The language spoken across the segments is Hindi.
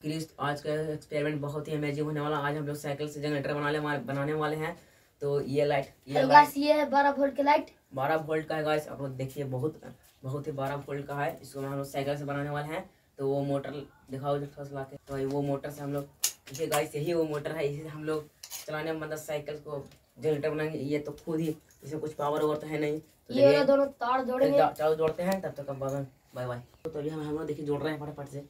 क्रिस, आज का एक्सपेरिमेंट बहुत ही अमेजिंग होने वाला। आज हम लोग साइकिल से जनरेटर बनाने वाले हैं। तो ये लाइट ये है 12 वोल्ट की लाइट, 12 वोल्ट का है गाइस। आप लोग देखिए, बहुत ही 12 वोल्ट का है। इसको हम लोग साइकिल से बनाने वाले हैं। तो वो मोटर दिखाओ जो थोड़ा सा लाके। तो वो मोटर से हम लोग, देखिए गाइस, यही वो मोटर है। इसी से हम लोग चलाने में मतलब साइकिल को जनरेटर बनाएंगे। ये तो खुद ही, इसमें कुछ पावर और तो है नहीं। तो ये दोनों तार जोड़ेंगे, चारों जोड़ते हैं। तब तक बाय बाय। तो अभी हम लोग देखिए जोड़ रहे हैं फटाफट से।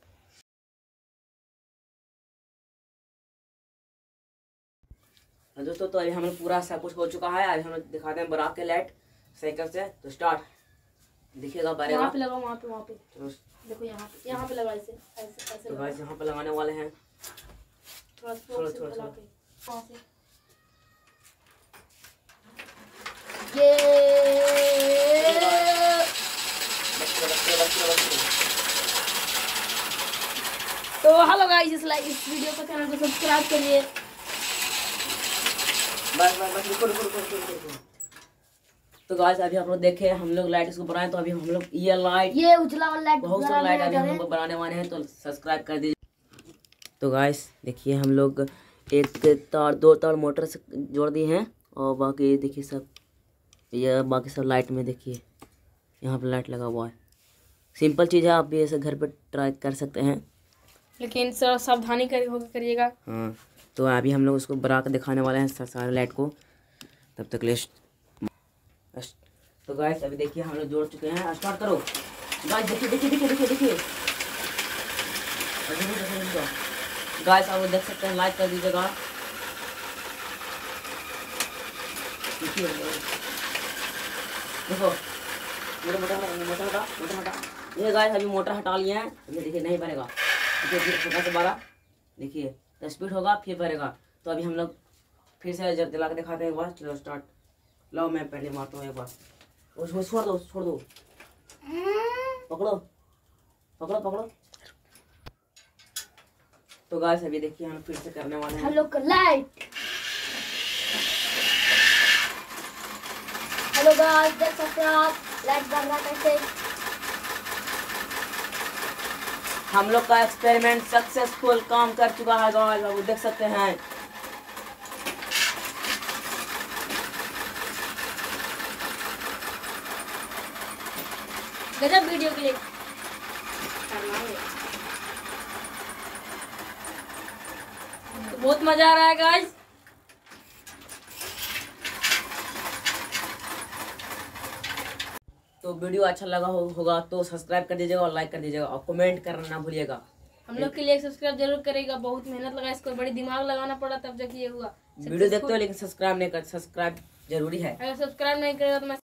दोस्तों, तो अभी हम लोग पूरा सब कुछ हो चुका है। अभी हम लोग दिखाते हैं बराक के लाइट साइकिल से। तो स्टार्ट, दिखिएगा बारे वहाँ पे लगाओ, वहाँ पे देखो, यहाँ पे लगा, ऐसे तो गाइस यहाँ पे लगाने वाले हैं। थोड़ा ये तो हेलो गाइस, इस वीडियो को चैनल को सब्सक्राइब करिए। बस रुको। तो गाइस अभी आप लोग देखे, हम लोग लाइट इसको बनाए। तो अभी हम लोग ये उजला वाला लाइट, बहुत सारा लाइट अभी हम लोग बनाने वाले हैं। तो सब्सक्राइब कर दीजिए। तो गाइस देखिए, हम लोग दो तार मोटर से जोड़ दिए हैं। और बाकी देखिए सब, ये बाकी सब लाइट में देखिए, यहाँ पे लाइट लगा हुआ है। सिंपल चीज़ है, आप भी ऐसे घर पे ट्राई कर सकते हैं, लेकिन सर सावधानी करिएगा। हाँ। तो अभी हम लोग उसको बना के दिखाने वाले हैं सारे लाइट को। तब तक लिस्ट। तो गाइस अभी देखिए हम लोग जोड़ चुके हैं। स्टार्ट करो गाइस। देखिए गाइस, आप लोग देख सकते हैं। लाइक कर दीजिएगा। देखो, मोटर हटा। ये गाइस अभी मोटर हटा लिए हैं। ये देखिए नहीं भरेगा। देखिए फिर छोटा से 12, देखिए 10 स्पीड होगा फिर भरेगा। तो अभी हम लोग फिर से जला के दिखाते हैं एक बार। चलो स्टार्ट। लो मैं पहले मारता हूँ एक बार। उसको छोड़ दो। पकड़ो। तो गाइस अभी देखिए हम फिर से करने वाले हैं। हम लोग का लाइट, हेलो गाइस, देख सकते हैं आप लाइट बढ़ रहा कैसे। हम लोग का एक्सपेरिमेंट सक्सेसफुल काम कर चुका है गाइस, आप देख सकते हैं। गजब वीडियो के लिए तो बहुत मजा आ रहा है गाइस। तो वीडियो अच्छा लगा होगा तो सब्सक्राइब कर दीजिएगा और लाइक कर दीजिएगा और कमेंट करना ना भूलिएगा। हम लोग के लिए सब्सक्राइब जरूर करेगा। बहुत मेहनत लगा, इसको बड़ी दिमाग लगाना पड़ा तब जाके ये हुआ। वीडियो देखते हो लेकिन सब्सक्राइब नहीं कर। सब्सक्राइब जरूरी है। अगर सब्सक्राइब नहीं करेगा तो मैं